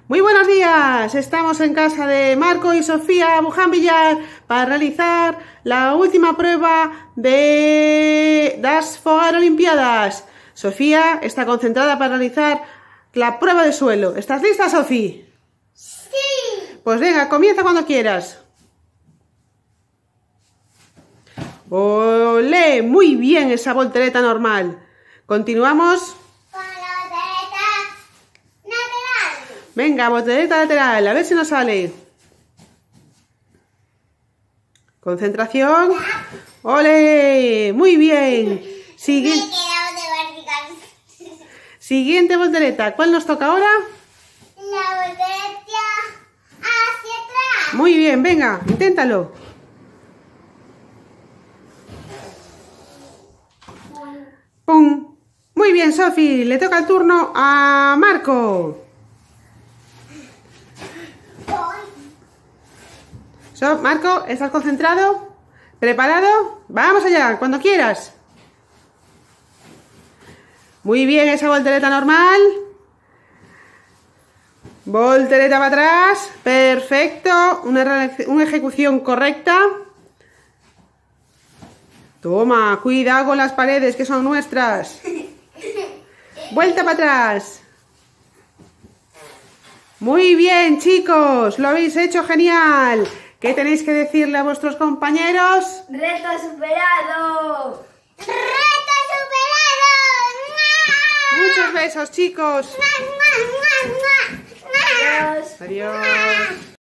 Muy buenos días, estamos en casa de Marco y Sofía Buján Villar para realizar la última prueba de las Fogarolimpiadas. Sofía está concentrada para realizar la prueba de suelo. ¿Estás lista, Sofía? Sí. Pues venga, comienza cuando quieras. ¡Olé! Muy bien esa voltereta normal. Continuamos. Con la voltereta lateral. Venga, voltereta lateral, a ver si nos sale. Concentración. ¡Ole! Muy bien. Siguiente. Me quedamos de vertical. Siguiente voltereta. ¿Cuál nos toca ahora? La voltereta hacia atrás. Muy bien, venga, inténtalo. ¡Pum! Muy bien, Sofi. Le toca el turno a Marco. Marco, ¿estás concentrado? ¿Preparado? Vamos allá, cuando quieras. Muy bien, esa voltereta normal. Voltereta para atrás. Perfecto. Una ejecución correcta. Toma, cuidado con las paredes que son nuestras. Vuelta para atrás. Muy bien, chicos. Lo habéis hecho genial. ¿Qué tenéis que decirle a vuestros compañeros? ¡Reto superado! ¡Reto superado! Muchos besos, chicos. ¡Mua, mua, mua, mua, mua! Adiós. Adiós.